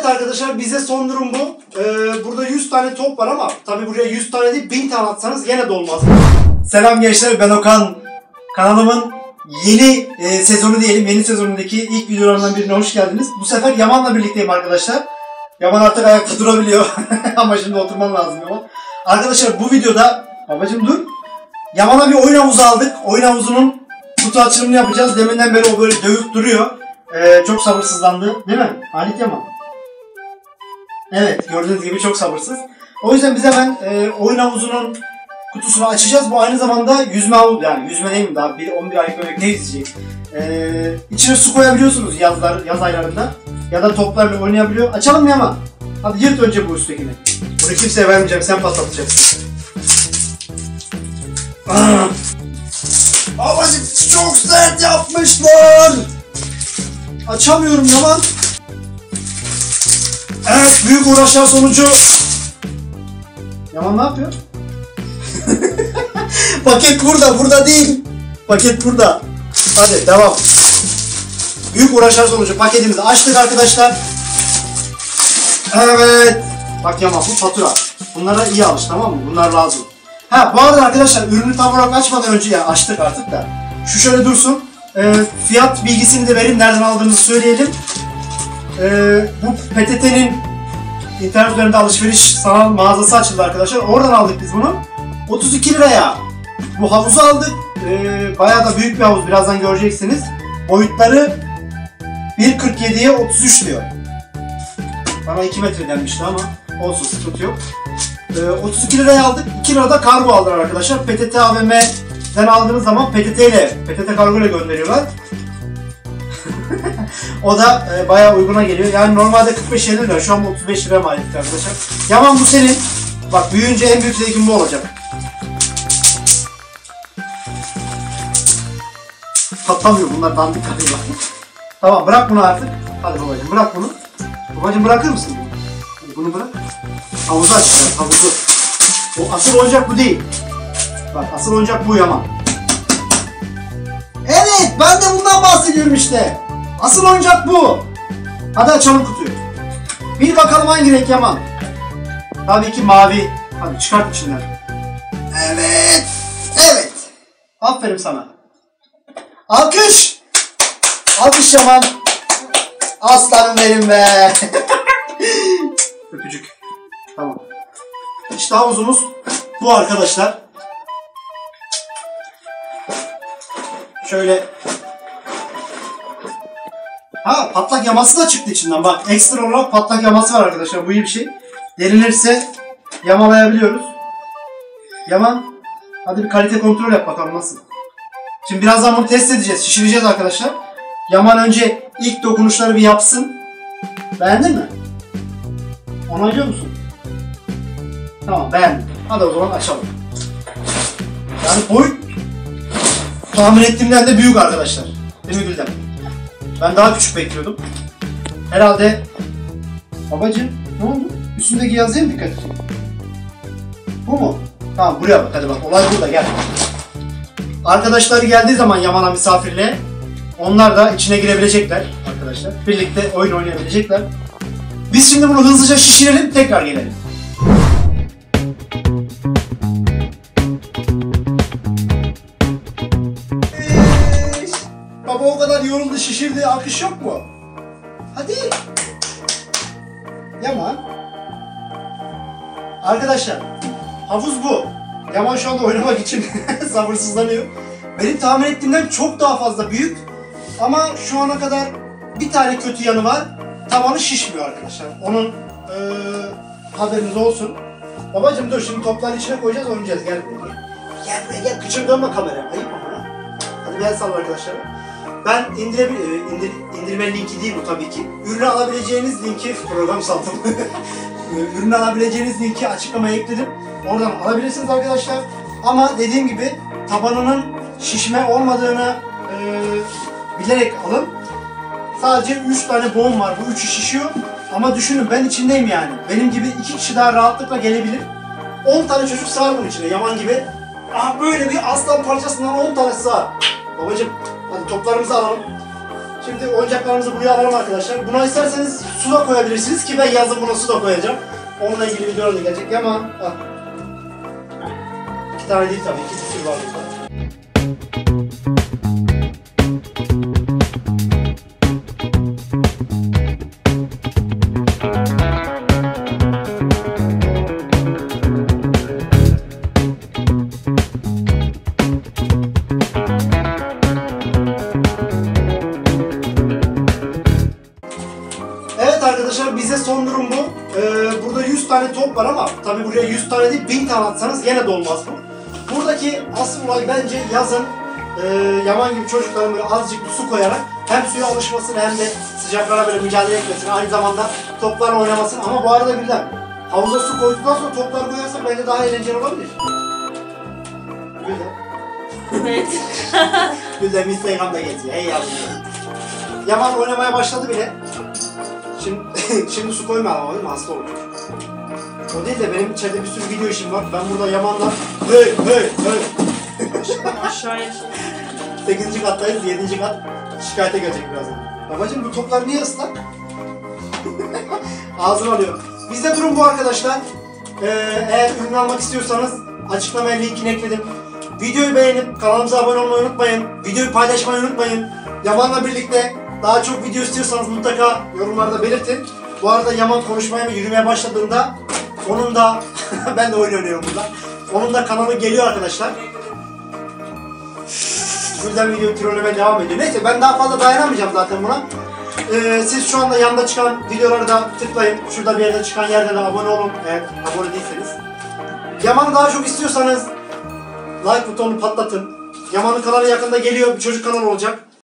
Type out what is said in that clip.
arkadaşlar, bize son durum bu. Burada 100 tane top var ama tabi buraya 100 tane değil 1000 tane atsanız gene de olmaz. Selam gençler, ben Okan. Kanalımın yeni sezonu diyelim, yeni sezonundaki ilk videolarından birine hoş geldiniz. Bu sefer Yaman'la birlikteyim arkadaşlar. Yaman artık ayakta durabiliyor ama şimdi oturman lazım Yaman. Arkadaşlar bu videoda, babacım dur. Yaman'a bir oyun havuzu aldık. Oyun havuzunun kutu açılımını yapacağız. Deminden beri o böyle dövüp duruyor. Çok sabırsızlandı değil mi Halit Yaman? Evet, gördüğünüz gibi çok sabırsız. O yüzden biz hemen oyun havuzunun kutusunu açacağız. Bu aynı zamanda yüzme havuzu, yani yüzme değil mi, daha 11 aylık bebek ne yüzecek? İçine su koyabiliyorsunuz yaz aylarında. Ya da toplarla oynayabiliyor. Açalım mı Yaman? Hadi yırt önce bu üsttekini. Bunu kimseye vermeyeceğim, sen patlatacaksın. Babacım çok sert yapmışlar. Açamıyorum Yaman. Evet, büyük uğraşlar sonucu. Yaman ne yapıyor? Paket burada değil. Paket burada. Hadi devam. Büyük uğraşlar sonucu paketimizi açtık arkadaşlar. Evet. Bak Yaman, bu fatura. Bunlara iyi alış, tamam mı? Bunlar lazım. Ha, bu arada arkadaşlar, ürünü tam olarak açmadan önce, ya açtık artık da. Şu şöyle dursun. Fiyat bilgisini de verin, nereden aldığımızı söyleyelim. Bu PTT'nin internet üzerinde alışveriş sanal mağazası açıldı arkadaşlar. Oradan aldık biz bunu. 32 liraya bu havuzu aldık. Bayağı da büyük bir havuz, birazdan göreceksiniz. Boyutları 1.47'ye 33 diyor. Bana 2 metre denmişti ama olsun, sıkıntı yok. 32 liraya aldık. 2 lirada kargo aldılar arkadaşlar. PTT AVM'den aldığınız zaman PTT kargo ile gönderiyorlar. O da bayağı uyguna geliyor. Yani normalde 45-50 lira. Şu an 35 liraya mal ettik arkadaşlar. Yaman, bu senin. Bak, büyüyünce en büyük zevkin bu olacak. Patlamıyor bunlar, dandik kalıyorlar. Tamam, bırak bunu artık. Hadi babacığım, bırak bunu. Babacığım, bırakır mısın? Bunu bırak. Havuzu açacağız, havuzu. O asıl oyuncak bu değil. Bak, asıl oyuncak bu Yaman. Evet, ben de bundan bahsediyorum işte. Asıl oyuncak bu. Hadi açalım kutuyu. Bir bakalım hangi renk Yaman? Tabii ki mavi. Hadi çıkart içinden. Evet. Evet. Aferin sana. Alkış. Alkış Yaman. Aslanım benim be. Öpücük. Tamam. İşte havuzumuz bu arkadaşlar. Şöyle. Ha, patlak yaması da çıktı içinden. Bak, ekstra olarak patlak yaması var arkadaşlar. Bu iyi bir şey. Derinirse yamalayabiliyoruz. Yaman, hadi bir kalite kontrol yap bakalım nasıl. Şimdi birazdan bunu test edeceğiz. Şişireceğiz arkadaşlar. Yaman önce ilk dokunuşları bir yapsın. Beğendin mi? Onaylıyor musun? Tamam, beğendim. Hadi o zaman açalım. Yani boyut tahmin ettiğimden de büyük arkadaşlar. Değil mi Gülden? Ben daha küçük bekliyordum. Herhalde... Babacığım, ne oldu? Üstündeki yazıya mı dikkat et? Bu mu? Tamam, buraya bak, hadi bak. Olay burada, gel. Arkadaşları geldiği zaman Yaman'a misafirliğe, onlar da içine girebilecekler arkadaşlar. Birlikte oyun oynayabilecekler. Biz şimdi bunu hızlıca şişirelim, tekrar gelelim. Baba o kadar yoruldu, şişirdi, alkış yok mu? Hadi. Yaman. Arkadaşlar, havuz bu. Yaman şu anda oynamak için sabırsızlanıyor. Benim tahmin ettiğimden çok daha fazla büyük. Ama şu ana kadar bir tane kötü yanı var. Tavanı şişmiyor arkadaşlar. Onun haberiniz olsun. Babacım dur, şimdi topları içine koyacağız, oynayacağız. Gel buraya. Gel buraya, gel. Kıçırdama kameraya. Ayıp ama. Hadi gel sal arkadaşlar. Ben indirme linki değil bu tabii ki. Ürünü alabileceğiniz linki, program saldım. Ürünü alabileceğiniz linki açıklamaya ekledim. Oradan alabilirsiniz arkadaşlar. Ama dediğim gibi tabanının şişme olmadığını bilerek alın. Sadece 3 tane boğum var. Bu 3'ü şişiyor. Ama düşünün, ben içindeyim yani. Benim gibi 2 kişi daha rahatlıkla gelebilir. 10 tane çocuk sığar bunun içine. Yaman gibi. Aha, böyle bir aslan parçasından 10 tane sığar. Babacım, hadi toplarımızı alalım. Şimdi oyuncaklarımızı buraya alalım arkadaşlar. Buna isterseniz su da koyabilirsiniz ki ben yazın buna su da koyacağım. Onunla ilgili videolar da gelecek. Yaman al. 2 tane değil tabii. 2 sürü var burada. Evet arkadaşlar, bize son durum bu. Burada 100 tane top var ama tabi buraya 100 tane değil 1000 tane atsanız gene de olmaz bu. Buradaki asıl olay bence yazın Yaman gibi çocukların böyle azıcık bir su koyarak hem suya alışmasını hem de sıcaklara böyle mücadele etmesini, aynı zamanda toplarla oynamasını. Ama bu arada birden havuza su koyduktan sonra topları koyarsak bence daha eğlenceli olabilir. Gülden. Evet. Gülden Instagram'da geziyor. Hey yavrum. Yaman oynamaya başladı bile. Şimdi su koymayalım ama değil mi? Hasta olur. O değil de benim içeride bir sürü video işim var. Ben burada Yaman'la hey. Aşağıya. 8. kattayız, 7. kat şikayete gelecek birazdan. Babacım bu toplar niye ıslak? Ağzını alıyor. Bizde durum bu arkadaşlar. Eğer ürün almak istiyorsanız açıklamaya linkini ekledim. Videoyu beğenip kanalımıza abone olmayı unutmayın. Videoyu paylaşmayı unutmayın. Yaman'la birlikte daha çok video istiyorsanız mutlaka yorumlarda belirtin. Bu arada Yaman konuşmaya ve yürümeye başladığında onun da ben de oyun oynuyorum burada. Onun da kanalı geliyor arkadaşlar. Gülden video trollemeye devam ediyor. Neyse ben daha fazla dayanamayacağım zaten buna. Siz şu anda yanında çıkan videoları da tıklayın. Şurada bir yerde çıkan yerde de abone olun eğer abone değilseniz. Yaman'ı daha çok istiyorsanız like butonunu patlatın. Yaman'ın kanalı yakında geliyor. Bir çocuk kanalı olacak.